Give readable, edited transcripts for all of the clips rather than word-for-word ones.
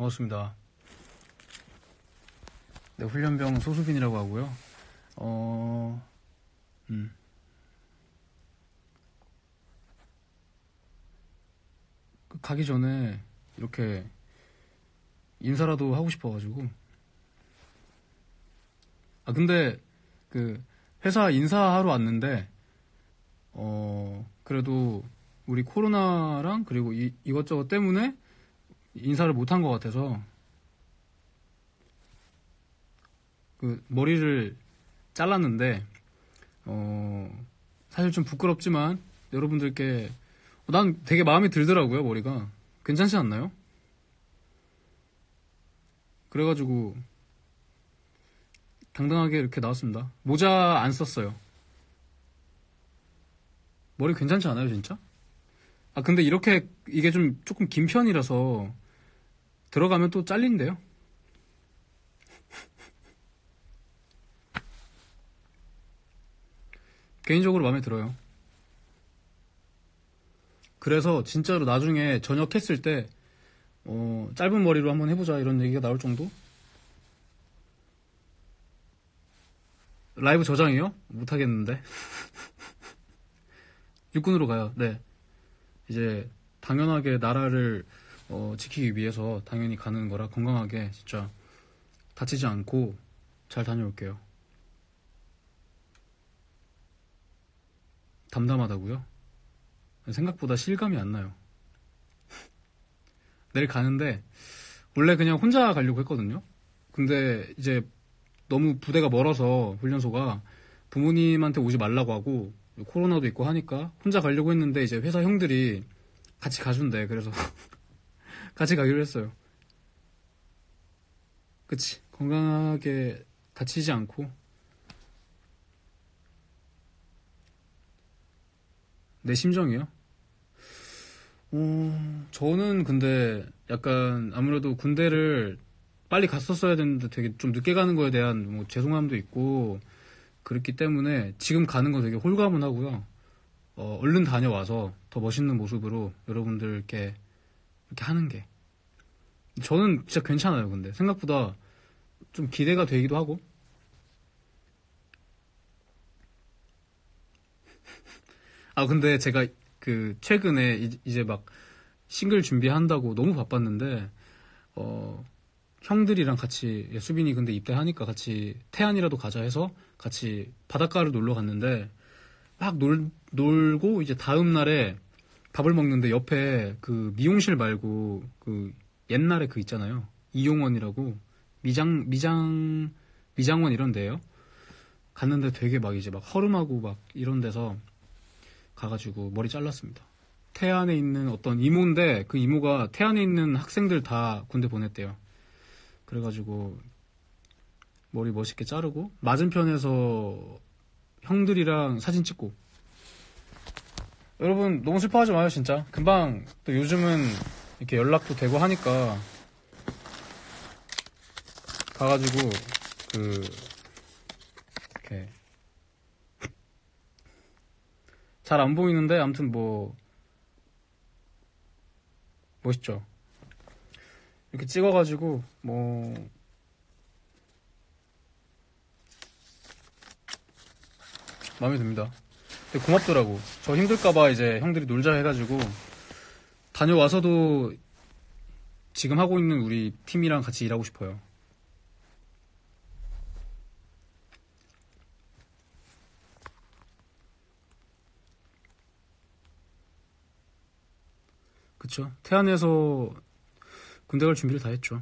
반갑습니다. 네, 훈련병 소수빈이라고 하고요. 가기 전에 이렇게 인사라도 하고 싶어가지고. 근데 그 회사 인사하러 왔는데 그래도 우리 코로나랑 그리고 이것저것 때문에 인사를 못한 것 같아서 그 머리를 잘랐는데 사실 좀 부끄럽지만 여러분들께 난 되게 마음에 들더라고요. 머리가 괜찮지 않나요? 그래가지고 당당하게 이렇게 나왔습니다. 모자 안 썼어요. 머리 괜찮지 않아요, 진짜? 근데 이렇게 이게 좀 조금 긴 편이라서 들어가면 또 잘린대요. 개인적으로 마음에 들어요. 그래서 진짜로 나중에 전역했을 때 짧은 머리로 한번 해보자 이런 얘기가 나올 정도? 라이브 저장이요? 못하겠는데. 육군으로 가요. 네. 이제 당연하게 나라를 지키기 위해서 당연히 가는 거라 건강하게 진짜 다치지 않고 잘 다녀올게요. 담담하다고요? 생각보다 실감이 안 나요. 내일 가는데 원래 그냥 혼자 가려고 했거든요. 근데 이제 너무 부대가 멀어서 훈련소가 부모님한테 오지 말라고 하고 코로나도 있고 하니까 혼자 가려고 했는데 이제 회사 형들이 같이 가준대. 그래서 같이 가기로 했어요. 그치. 건강하게 다치지 않고. 내 심정이요? 저는 근데 약간 아무래도 군대를 빨리 갔었어야 되는데 되게 좀 늦게 가는 거에 대한 뭐 죄송함도 있고 그렇기 때문에 지금 가는 거 되게 홀가분 하고요. 얼른 다녀와서 더 멋있는 모습으로 여러분들께 이렇게 하는 게 저는 진짜 괜찮아요. 근데 생각보다 좀 기대가 되기도 하고. 근데 제가 그 최근에 이제 막 싱글 준비한다고 너무 바빴는데 형들이랑 같이 수빈이 근데 입대하니까 같이 태안이라도 가자 해서 같이 바닷가를 놀러 갔는데 막 놀고 이제 다음 날에 밥을 먹는데 옆에 그 미용실 말고 그 옛날에 그 있잖아요. 이용원이라고 미장원 이런 데요. 갔는데 되게 막 이제 막 허름하고 막 이런 데서 가가지고 머리 잘랐습니다. 태안에 있는 어떤 이모인데 그 이모가 태안에 있는 학생들 다 군대 보냈대요. 그래가지고 머리 멋있게 자르고 맞은편에서 형들이랑 사진 찍고. 여러분 너무 슬퍼하지 마요 진짜. 금방 또 요즘은 이렇게 연락도 되고 하니까 가가지고 이렇게 잘 안 보이는데 아무튼 뭐 멋있죠. 이렇게 찍어가지고 뭐 마음에 듭니다. 되게 고맙더라고. 저 힘들까봐 이제 형들이 놀자 해가지고 다녀와서도 지금 하고 있는 우리 팀이랑 같이 일하고 싶어요. 그쵸? 태안에서 군대 갈 준비를 다 했죠.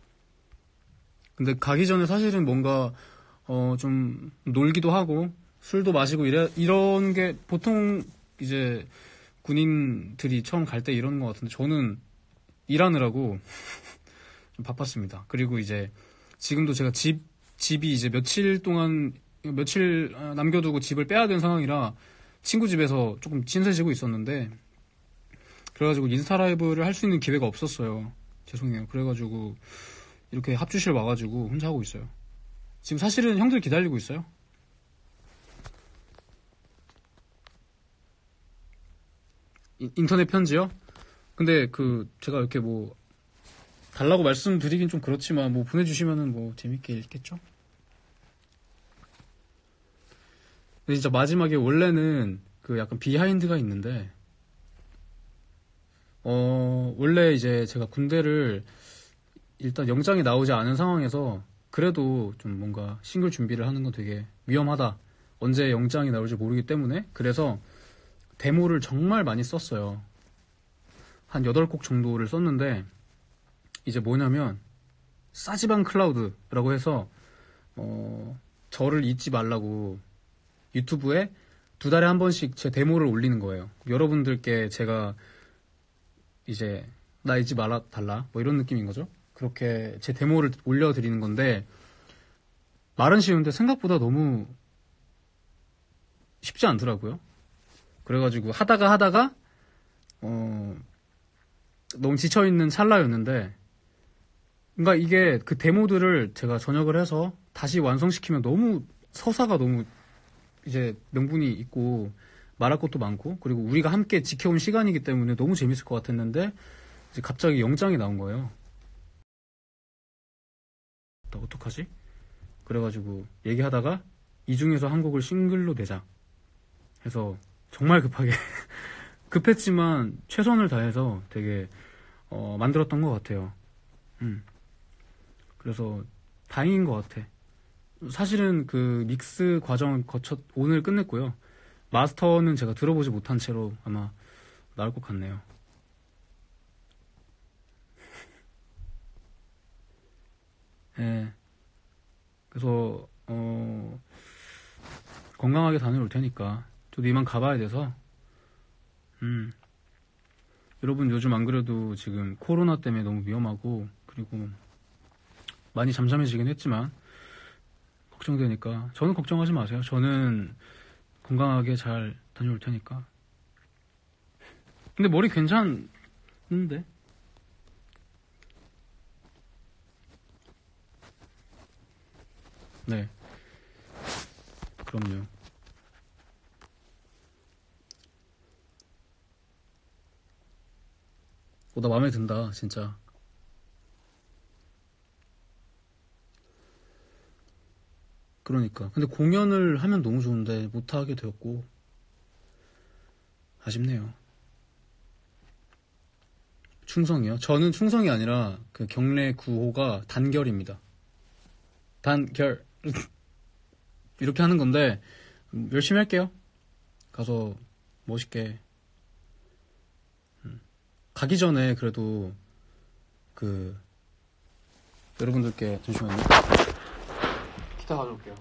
근데 가기 전에 사실은 뭔가 좀 놀기도 하고 술도 마시고 이런 게 보통 이제 군인들이 처음 갈 때 이러는 것 같은데 저는 일하느라고 좀 바빴습니다. 그리고 이제 지금도 제가 집이 이제 며칠 남겨두고 집을 빼야 되는 상황이라 친구 집에서 조금 친해지고 있었는데 그래가지고 인스타 라이브를 할 수 있는 기회가 없었어요. 죄송해요. 그래가지고 이렇게 합주실 와가지고 혼자 하고 있어요. 지금 사실은 형들 기다리고 있어요. 인터넷 편지요? 근데 제가 이렇게 뭐 달라고 말씀드리긴 좀 그렇지만 뭐 보내주시면은 뭐 재밌게 읽겠죠. 근데 진짜 마지막에 원래는 그 약간 비하인드가 있는데 원래 이제 제가 군대를 일단 영장이 나오지 않은 상황에서 그래도 좀 뭔가 싱글 준비를 하는 건 되게 위험하다. 언제 영장이 나올지 모르기 때문에 그래서 데모를 정말 많이 썼어요. 한 8곡 정도를 썼는데 이제 뭐냐면 싸지방 클라우드라고 해서 저를 잊지 말라고 유튜브에 2달에 한 번씩 제 데모를 올리는 거예요. 여러분들께 제가 이제 나 잊지 말아 달라 뭐 이런 느낌인 거죠. 그렇게 제 데모를 올려드리는 건데 말은 쉬운데 생각보다 너무 쉽지 않더라고요. 그래가지고 하다가 너무 지쳐있는 찰나였는데 그러니까 이게 그 데모들을 제가 전역을 해서 다시 완성시키면 너무 서사가 너무 이제 명분이 있고 말할 것도 많고 그리고 우리가 함께 지켜온 시간이기 때문에 너무 재밌을 것 같았는데 이제 갑자기 영장이 나온 거예요. 나 어떡하지? 그래가지고 얘기하다가 이 중에서 한 곡을 싱글로 내자 해서 정말 급하게 급했지만 최선을 다해서 되게 만들었던 것 같아요. 그래서 다행인 것 같아. 사실은 그 믹스 과정은 오늘 끝냈고요. 마스터는 제가 들어보지 못한 채로 아마 나올 것 같네요. 네. 그래서 건강하게 다녀올 테니까 저도 이만 가봐야 돼서 여러분 요즘 안 그래도 지금 코로나 때문에 너무 위험하고 그리고 많이 잠잠해지긴 했지만 걱정되니까 저는 걱정하지 마세요. 저는 건강하게 잘 다녀올 테니까. 근데 머리 괜찮은데? 네. 그럼요. 나 마음에 든다, 진짜. 그러니까. 근데 공연을 하면 너무 좋은데 못하게 되었고 아쉽네요. 충성이요? 저는 충성이 아니라 그 경례 구호가 단결입니다. 단결 이렇게 하는 건데 열심히 할게요. 가서 멋있게 가기 전에 그래도 그 여러분들께 잠시만요. 기타 가져올게요.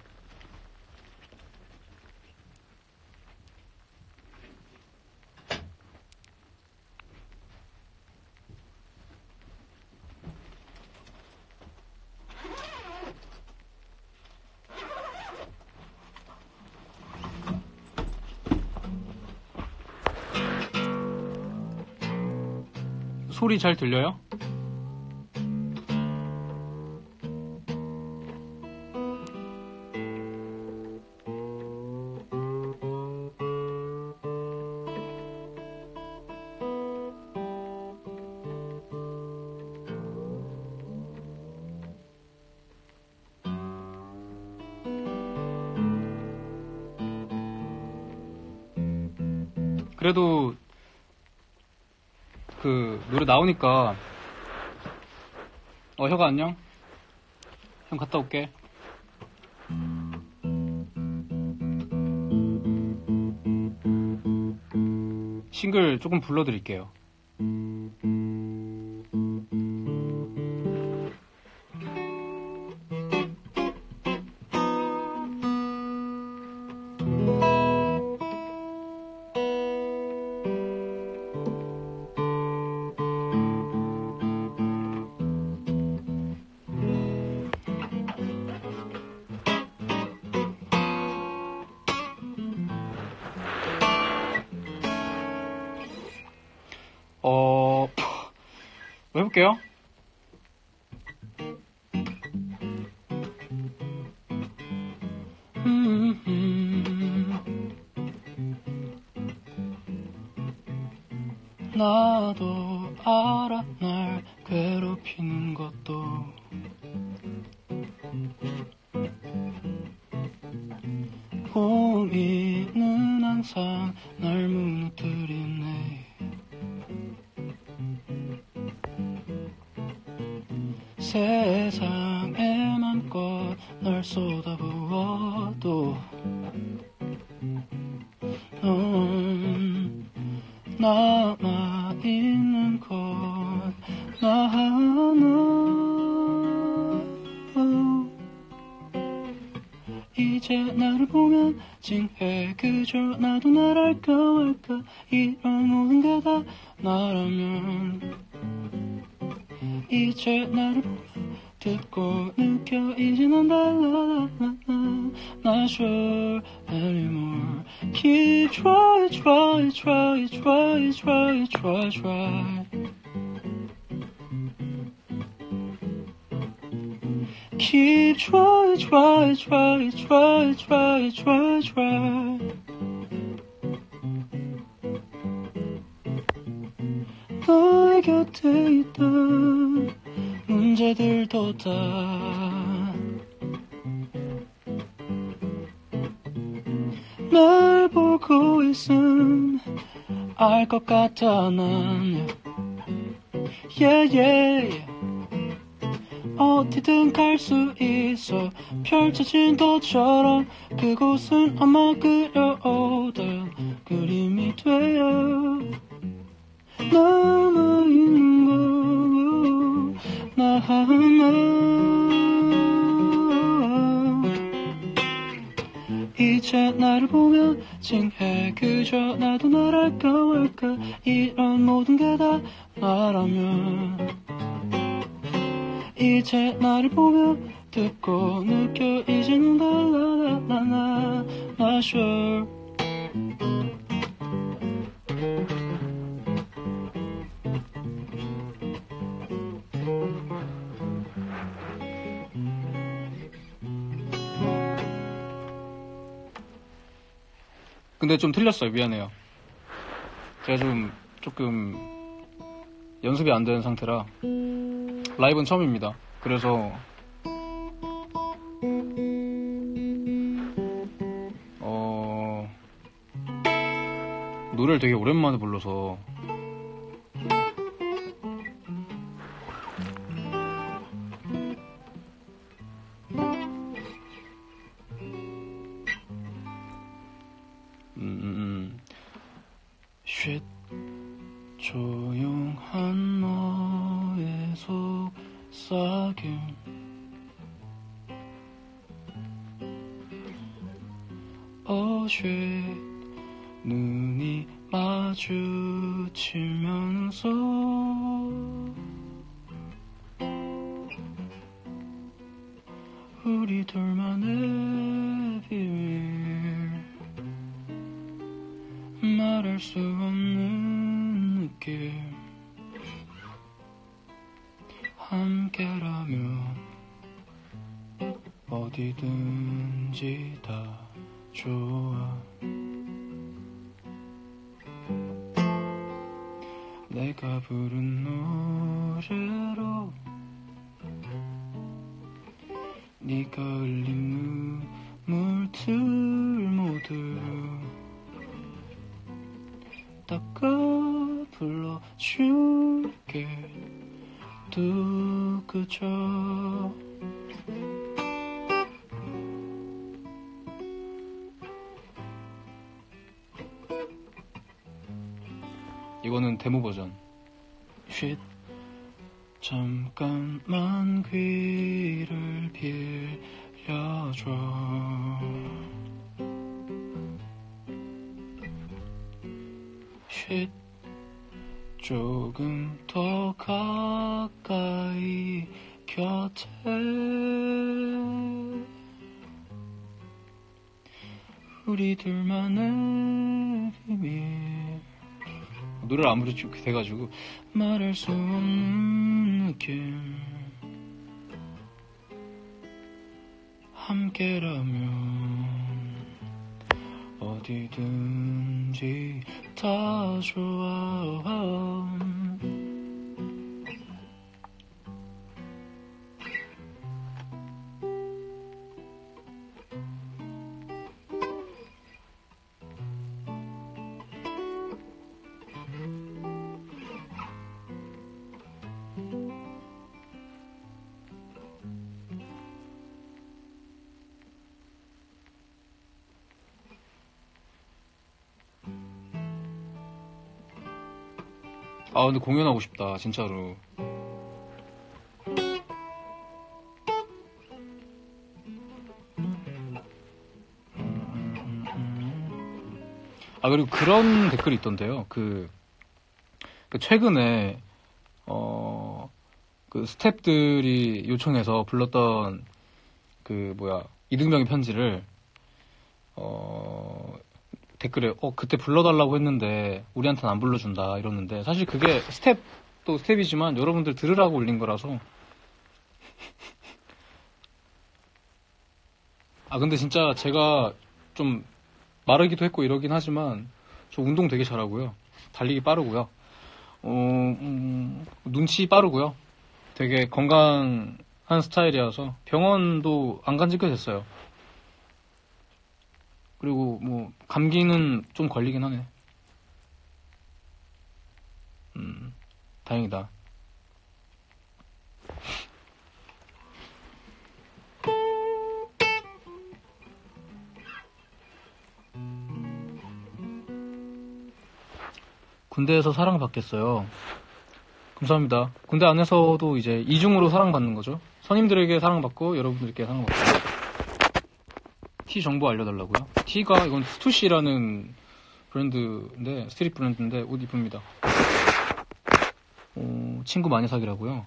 소리 잘 들려요? 그래도 그 노래 나오니까 혁아 안녕? 형 갔다 올게. 싱글 조금 불러드릴게요. 해볼게요. 나도 너도 알아 날 괴롭히는 것도 고민은 항상 날 무너뜨리네. 세상에 맘껏 널 쏟아부어도 넌 남아있는 건 나 하나. 이제 나를 보면 찡해. 그저 나도 나랄까 말까. 이런 모든 게 다 나라면 이제 나를 보면 듣고 느껴. 이제 난 달라. Not sure anymore. Keep try. Keep try. 너의 곁에 있던 문제들도 다 날 보고 있음 알 것 같아 난. yeah. 어디든 갈 수 있어. 펼쳐진 도처럼 그곳은 아마 그려오던 그림이 되어 남아있는 거 나 하나. 이제 나를 보면 찡해. 그저 나도 나랄까 말까. 이런 모든 게 다 나라면 이제 나를 보면 듣고 느껴. 이제는 달라. Not sure. 근데 좀 틀렸어요. 미안해요. 제가 조금 연습이 안 되는 상태라 라이브는 처음입니다. 그래서 노래를 되게 오랜만에 불러서 쉿 조용한 너의 속삭임 쉿 눈이 마주치면서 우리 둘만의 비밀 말할 수 없는 느낌 함께라면 어디든지 다 좋아. 내가 부른 노래로 네가 흘린 눈물들 모두 닦아 불러줄게. 또 그저 이거는 데모 버전. 쉿 잠깐만 귀를 빌려줘. 쉿 조금 더 가까이 곁에 우리 둘만의 비밀. 노래를 아무리 좋게 돼가지고 말할 수 없는 느낌 함께라면 어디든지 다 좋아. 아, 근데 공연하고 싶다, 진짜로. 아, 그리고 그런 댓글이 있던데요. 그 최근에, 그 스태프들이 요청해서 불렀던 이등병의 편지를, 댓글에, 그때 불러달라고 했는데, 우리한테는 안 불러준다, 이러는데, 사실 그게 스텝도 스텝이지만 여러분들 들으라고 올린 거라서. 아, 근데 진짜 제가 좀 마르기도 했고 이러긴 하지만, 저 운동 되게 잘하고요. 달리기 빠르고요. 눈치 빠르고요. 되게 건강한 스타일이어서 병원도 안 간 지 꽤 됐어요. 그리고 뭐 감기는 좀 걸리긴 하네. 다행이다. 군대에서 사랑받겠어요. 감사합니다. 군대 안에서도 이제 이중으로 사랑받는 거죠. 선임들에게 사랑받고 여러분들께 사랑받고. 티 정보 알려달라고요? 티가 이건 스투시라는 브랜드인데, 스트릿 브랜드인데 옷 이쁩니다. 친구 많이 사귀라고요?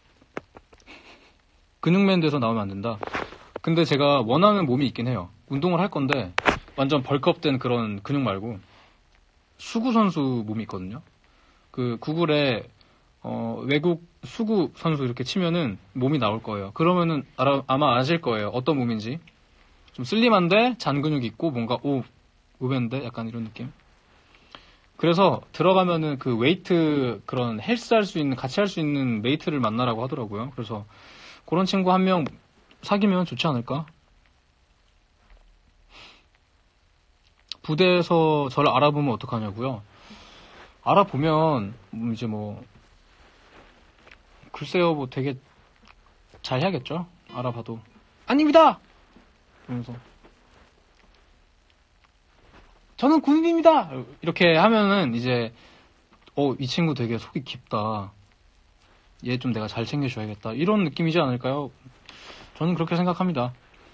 근육맨 돼서 나오면 안 된다. 근데 제가 원하는 몸이 있긴 해요. 운동을 할 건데 완전 벌크업된 그런 근육 말고 수구 선수 몸이 있거든요. 그 구글에 외국 수구 선수 이렇게 치면은 몸이 나올 거예요. 그러면은 아마 아실 거예요. 어떤 몸인지. 좀 슬림한데 잔 근육 있고 뭔가 의외인데 약간 이런 느낌. 그래서 들어가면은 그 웨이트 그런 헬스 할 수 있는 같이 할 수 있는 메이트를 만나라고 하더라고요. 그래서 그런 친구 한 명 사귀면 좋지 않을까? 부대에서 저를 알아보면 어떡하냐고요? 알아보면 이제 뭐 글쎄요, 뭐 되게 잘 해야겠죠? 알아봐도 아닙니다! 이러면서 저는 군인입니다! 이렇게 하면은 이제 이 친구 되게 속이 깊다. 얘 좀 내가 잘 챙겨줘야겠다. 이런 느낌이지 않을까요? 저는 그렇게 생각합니다.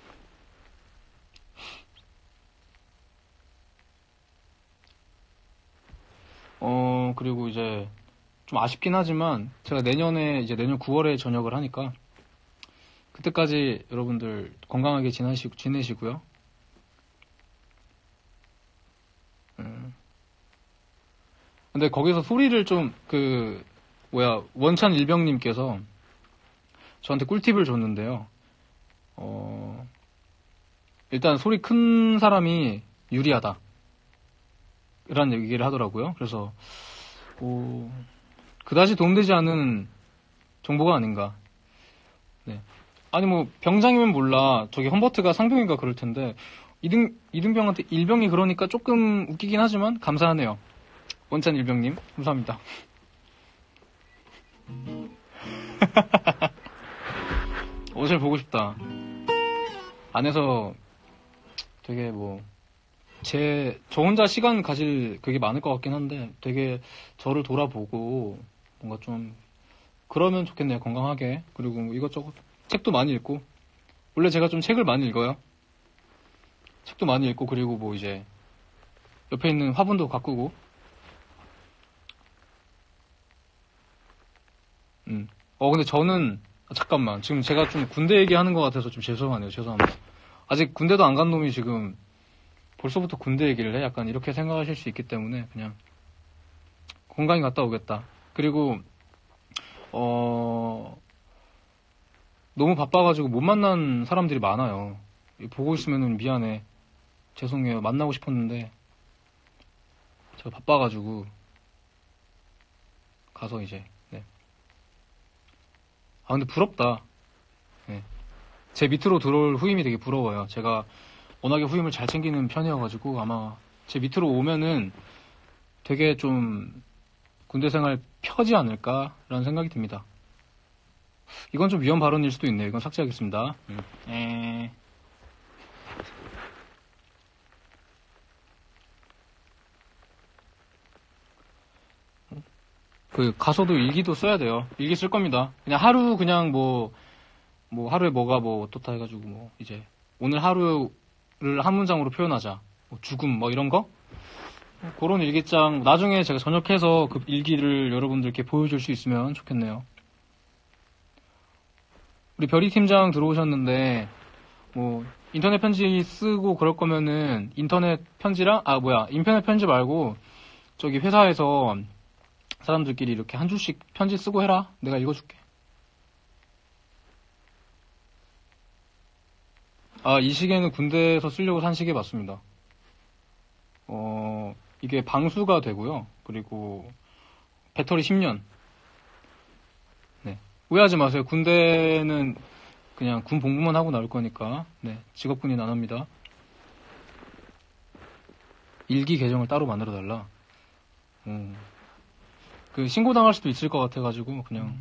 그리고 이제 좀 아쉽긴 하지만 제가 내년 9월에 전역을 하니까 그때까지 여러분들 건강하게 지내시고요. 근데 거기서 소리를 좀 원찬 일병님께서 저한테 꿀팁을 줬는데요. 일단 소리 큰 사람이 유리하다. 이런 얘기를 하더라고요. 그래서 그다지 도움되지 않은 정보가 아닌가. 네. 아니 뭐 병장이면 몰라. 저기 험버트가 상병인가 그럴 텐데 이등병한테 일병이 그러니까 조금 웃기긴 하지만 감사하네요. 원찬 일병님 감사합니다. 옷을 보고 싶다. 안에서 되게 저 혼자 시간 가질 그게 많을 것 같긴 한데 되게 저를 돌아보고 뭔가 좀 그러면 좋겠네요. 건강하게. 그리고 뭐 이것저것 책도 많이 읽고 원래 제가 좀 책을 많이 읽어요. 책도 많이 읽고 그리고 뭐 이제 옆에 있는 화분도 가꾸고 근데 저는 잠깐만 지금 제가 좀 군대 얘기하는 것 같아서 좀 죄송하네요. 죄송합니다. 아직 군대도 안 간 놈이 지금 벌써부터 군대 얘기를 해? 약간 이렇게 생각하실 수 있기 때문에 그냥 건강히 갔다 오겠다. 그리고 너무 바빠가지고 못 만난 사람들이 많아요. 보고 있으면은 미안해. 죄송해요. 만나고 싶었는데 제가 바빠가지고 가서 이제 네. 근데 부럽다. 네. 제 밑으로 들어올 후임이 되게 부러워요. 제가 워낙에 후임을 잘 챙기는 편이어가지고 아마 제 밑으로 오면은 되게 좀 군대 생활 펴지 않을까라는 생각이 듭니다. 이건 좀 위험 발언일 수도 있네요. 이건 삭제하겠습니다. 그 가서도 일기도 써야 돼요. 일기 쓸 겁니다. 그냥 하루 그냥 뭐 하루에 뭐가 뭐 어떻다 해가지고 뭐 이제 오늘 하루를 한 문장으로 표현하자. 뭐 죽음 뭐 이런 거? 그런 일기장 나중에 제가 전역해서 그 일기를 여러분들께 보여줄 수 있으면 좋겠네요. 우리 별이 팀장 들어오셨는데 뭐 인터넷 편지 쓰고 그럴 거면은 인터넷 편지 말고 저기 회사에서 사람들끼리 이렇게 한 줄씩 편지 쓰고 해라. 내가 읽어줄게. 이 시계는 군대에서 쓰려고 산 시계 맞습니다. 이게 방수가 되고요. 그리고 배터리 10년. 네. 오해하지 마세요. 군대는 그냥 군 복무만 하고 나올 거니까. 네. 직업군인 안 합니다. 일기 계정을 따로 만들어 달라. 그 신고당할 수도 있을 것 같아가지고 그냥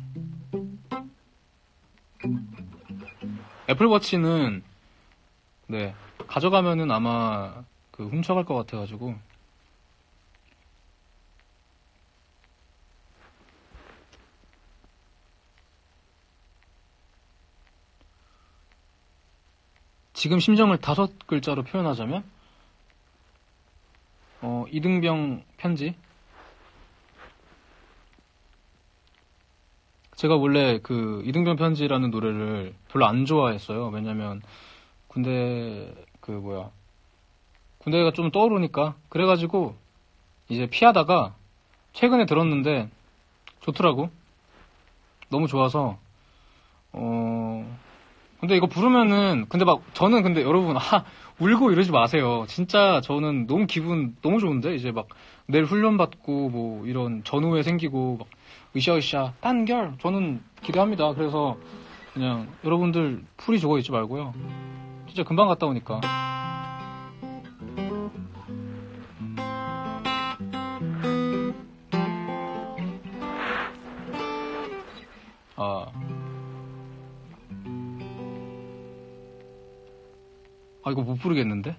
애플워치는 네 가져가면은 아마 그 훔쳐갈 것 같아가지고 지금 심정을 5글자로 표현하자면 이등병 편지. 제가 원래 그 이등병 편지라는 노래를 별로 안 좋아했어요. 왜냐면 군대가 좀 떠오르니까. 그래가지고 이제 피하다가 최근에 들었는데 좋더라고. 너무 좋아서 근데 이거 부르면은 저는 근데 여러분 울고 이러지 마세요. 진짜 저는 너무 기분 너무 좋은데 이제 막 내일 훈련 받고 뭐 이런 전후회 생기고 막 으쌰으쌰 단결 저는 기대합니다. 그래서 그냥 여러분들 풀이 죽어 있지 말고요. 진짜 금방 갔다 오니까. 이거 못 부르겠는데?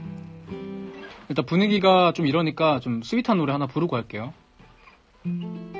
일단 분위기가 좀 이러니까 좀 스윗한 노래 하나 부르고 할게요.